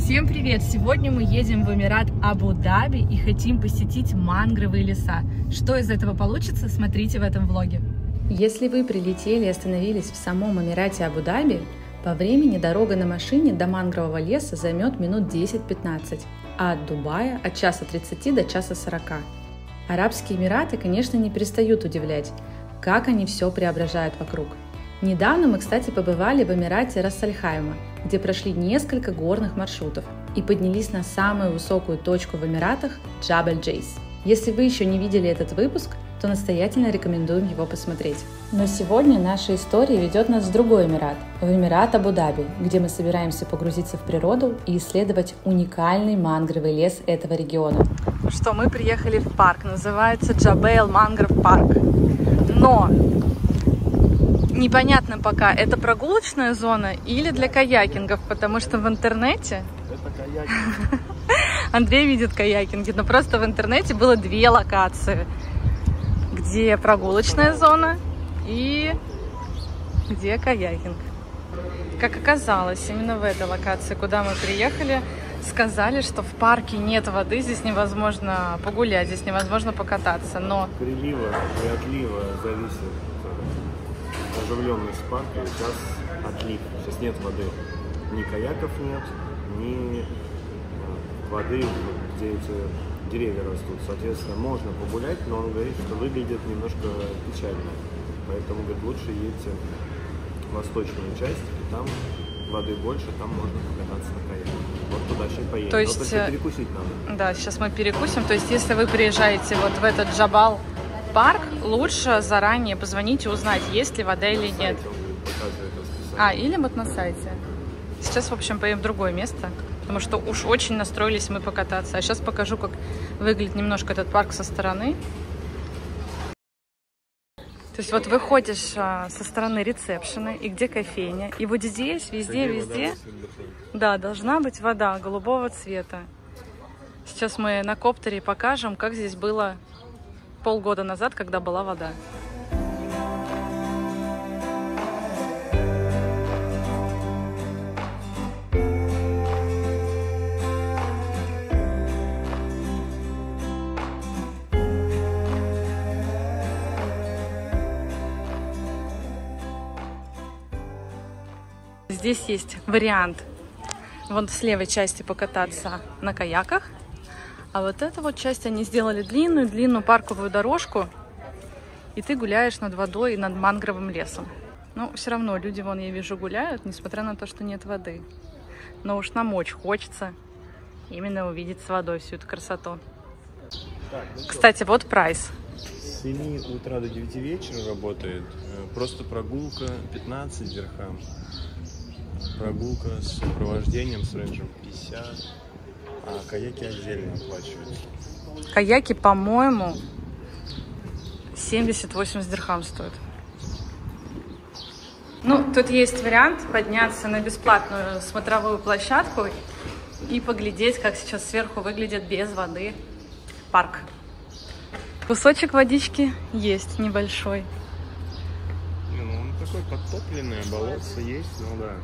Всем привет! Сегодня мы едем в Эмират Абу-Даби и хотим посетить мангровые леса. Что из этого получится, смотрите в этом влоге. Если вы прилетели и остановились в самом Эмирате Абу-Даби, по времени дорога на машине до мангрового леса займет минут 10-15, а от Дубая от часа 30 до часа 40. Арабские Эмираты, конечно, не перестают удивлять, как они все преображают вокруг. Недавно мы, кстати, побывали в Эмирате Рас-Аль-Хайма, где прошли несколько горных маршрутов и поднялись на самую высокую точку в Эмиратах – Джабель-Джейс. Если вы еще не видели этот выпуск, то настоятельно рекомендуем его посмотреть. Но сегодня наша история ведет нас в другой Эмират – в Эмират Абу-Даби, где мы собираемся погрузиться в природу и исследовать уникальный мангровый лес этого региона. Ну что, мы приехали в парк, называется Джабель Мангров парк. Но непонятно пока, это прогулочная зона или для каякингов, потому что в интернете... Это каякинг. Андрей видит каякинги, но просто в интернете было две локации, где прогулочная зона и где каякинг. Как оказалось, именно в этой локации, куда мы приехали, сказали, что в парке нет воды, здесь невозможно погулять, здесь невозможно покататься, но... Прилива и отлива зависит оживленность парка, сейчас отлив, сейчас нет воды, ни каяков нет, ни воды, где эти деревья растут, соответственно, можно погулять, но он говорит, что выглядит немножко печально, поэтому, говорит, лучше едьте в восточную часть, и там воды больше, там можно покататься на каяке. Вот туда сейчас поедем. То есть, только перекусить надо. Да, сейчас мы перекусим, то есть, если вы приезжаете вот в этот Джабал парк, лучше заранее позвонить и узнать, есть ли вода или нет. Или вот на сайте. Сейчас, в общем, поедем в другое место, потому что уж очень настроились мы покататься. А сейчас покажу, как выглядит немножко этот парк со стороны. То есть вот выходишь со стороны ресепшена, и где кофейня, и вот здесь, везде, да, должна быть вода голубого цвета. Сейчас мы на коптере покажем, как здесь было полгода назад, когда была вода. Здесь есть вариант вон с левой части покататься на каяках. А вот эту вот часть они сделали длинную парковую дорожку, и ты гуляешь над водой и над мангровым лесом. Но все равно люди, вон, я вижу, гуляют, несмотря на то, что нет воды. Но уж нам очень хочется именно увидеть с водой всю эту красоту. Так, кстати, вот прайс. С 7 утра до 9 вечера работает. Просто прогулка 15 дирхам. Прогулка с сопровождением, с рейнджем 50. А каяки отдельно оплачиваются. Каяки, по-моему, 70-80 дирхам стоят. Ну, тут есть вариант подняться на бесплатную смотровую площадку и поглядеть, как сейчас сверху выглядит без воды парк. Кусочек водички есть небольшой. Ну, он такой подтопленный, болотце есть, ну да.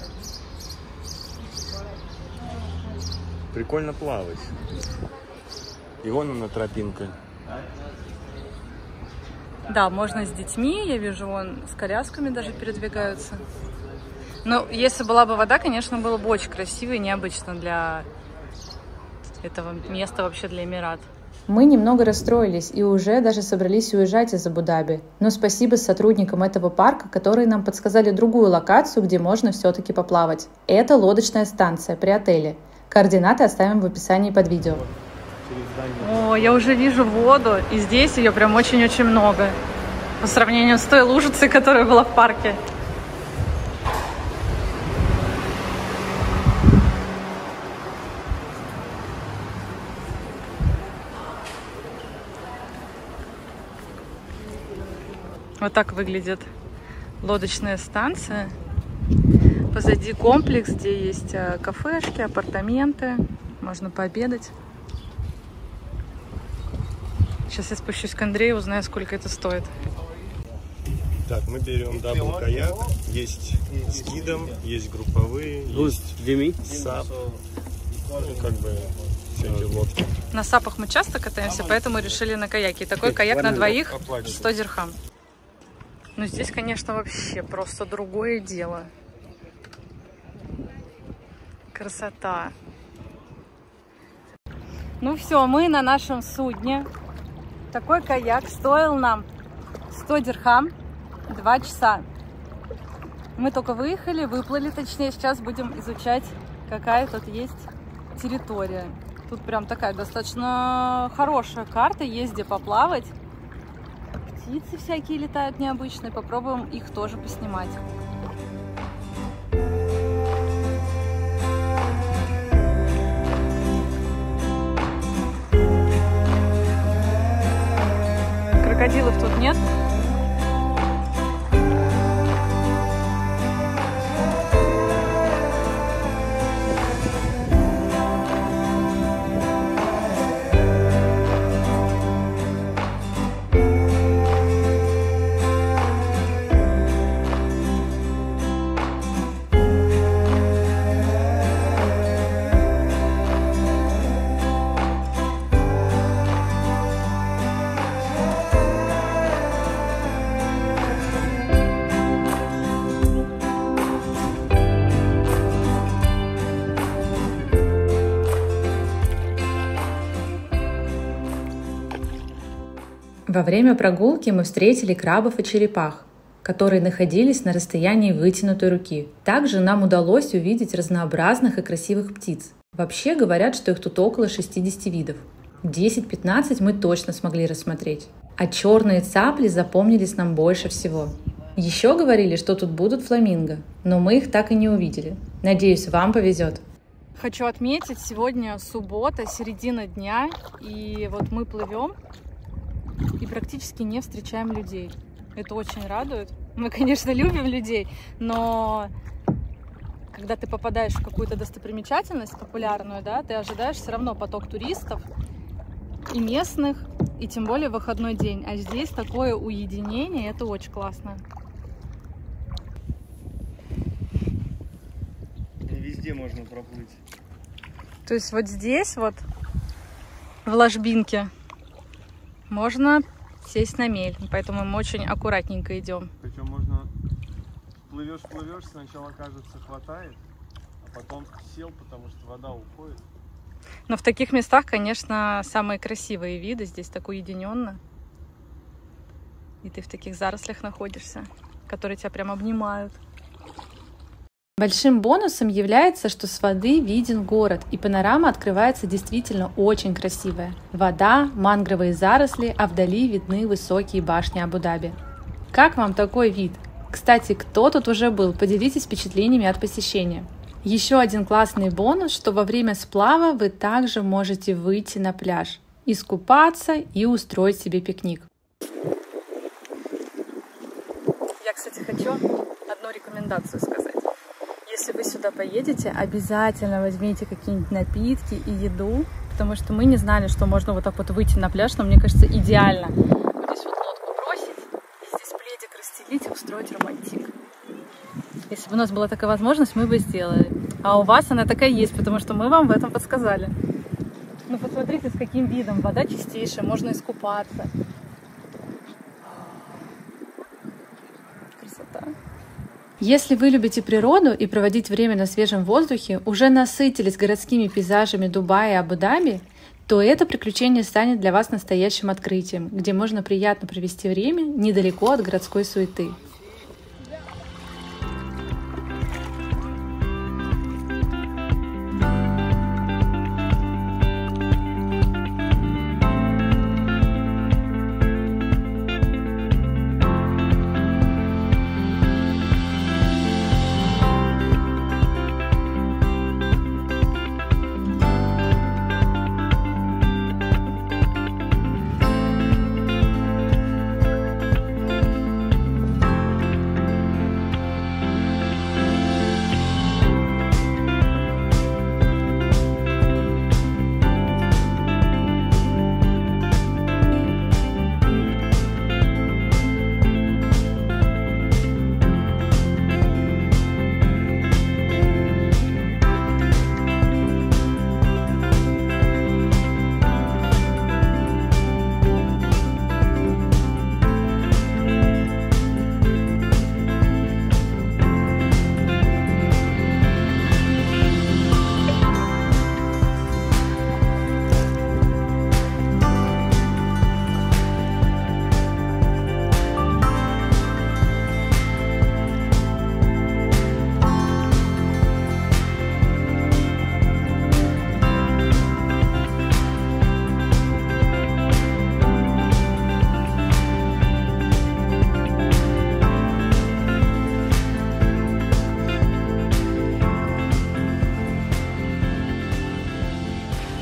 Прикольно плавать. И вон она тропинка. Да, можно с детьми, я вижу, вон с колясками даже передвигаются. Но если была бы вода, конечно, было бы очень красиво и необычно для этого места, вообще для Эмират. Мы немного расстроились и уже даже собрались уезжать из Абу-Даби. Но спасибо сотрудникам этого парка, которые нам подсказали другую локацию, где можно все-таки поплавать. Это лодочная станция при отеле. Координаты оставим в описании под видео. О, я уже вижу воду, и здесь ее прям очень-очень много. По сравнению с той лужицей, которая была в парке. Вот так выглядит лодочная станция. Позади комплекс, где есть кафешки, апартаменты. Можно пообедать. Сейчас я спущусь к Андрею, узнаю, сколько это стоит. Так, мы берем дабл каяк. Есть с гидом, есть групповые, есть САП. как бы всякие лодки. На сапах мы часто катаемся, поэтому решили на каяке. И такой каяк на двоих 100 дирхам. Ну здесь, конечно, вообще просто другое дело. Красота. Ну все, мы на нашем судне. Такой каяк стоил нам 100 дирхам 2 часа. Мы только выехали, выплыли, точнее, сейчас будем изучать, какая тут есть территория. Тут прям такая достаточно хорошая карта, есть где поплавать. Птицы всякие летают необычные, попробуем их тоже поснимать. Крокодилов тут нет. Во время прогулки мы встретили крабов и черепах, которые находились на расстоянии вытянутой руки. Также нам удалось увидеть разнообразных и красивых птиц. Вообще говорят, что их тут около 60 видов. 10-15 мы точно смогли рассмотреть. А черные цапли запомнились нам больше всего. Еще говорили, что тут будут фламинго, но мы их так и не увидели. Надеюсь, вам повезет. Хочу отметить, сегодня суббота, середина дня, и вот мы плывем и практически не встречаем людей. Это очень радует. Мы, конечно, любим людей, но когда ты попадаешь в какую-то достопримечательность популярную, да, ты ожидаешь все равно поток туристов и местных, и тем более выходной день. А здесь такое уединение, это очень классно. Везде можно проплыть. То есть вот здесь вот, в ложбинке, можно сесть на мель, поэтому мы очень аккуратненько идем. Причем можно плывешь, сначала кажется хватает, а потом сел, потому что вода уходит. Но в таких местах, конечно, самые красивые виды. Здесь так уединенно. И ты в таких зарослях находишься, которые тебя прям обнимают. Большим бонусом является, что с воды виден город, и панорама открывается действительно очень красивая. Вода, мангровые заросли, а вдали видны высокие башни Абу-Даби. Как вам такой вид? Кстати, кто тут уже был? Поделитесь впечатлениями от посещения. Еще один классный бонус, что во время сплава вы также можете выйти на пляж, искупаться и устроить себе пикник. Я, кстати, хочу одну рекомендацию сказать. Если вы сюда поедете, обязательно возьмите какие-нибудь напитки и еду, потому что мы не знали, что можно вот так вот выйти на пляж, но мне кажется, идеально. Вот здесь вот лодку бросить, и здесь пледик расстелить и устроить романтик. Если бы у нас была такая возможность, мы бы сделали. А у вас она такая есть, потому что мы вам в этом подсказали. Ну посмотрите, с каким видом. Вода чистейшая, можно искупаться. Красота. Если вы любите природу и проводить время на свежем воздухе, уже насытились городскими пейзажами Дубая и Абу-Даби, то это приключение станет для вас настоящим открытием, где можно приятно провести время недалеко от городской суеты.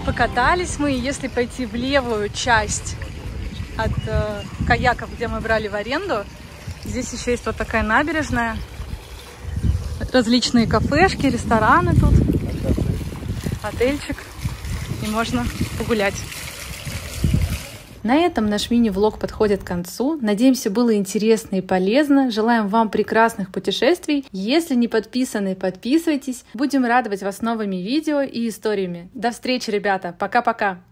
Покатались мы, если пойти в левую часть от каяков, где мы брали в аренду, здесь еще есть вот такая набережная, различные кафешки, рестораны тут, отельчик, и можно погулять. На этом наш мини-влог подходит к концу. Надеемся, было интересно и полезно. Желаем вам прекрасных путешествий. Если не подписаны, подписывайтесь. Будем радовать вас новыми видео и историями. До встречи, ребята. Пока-пока.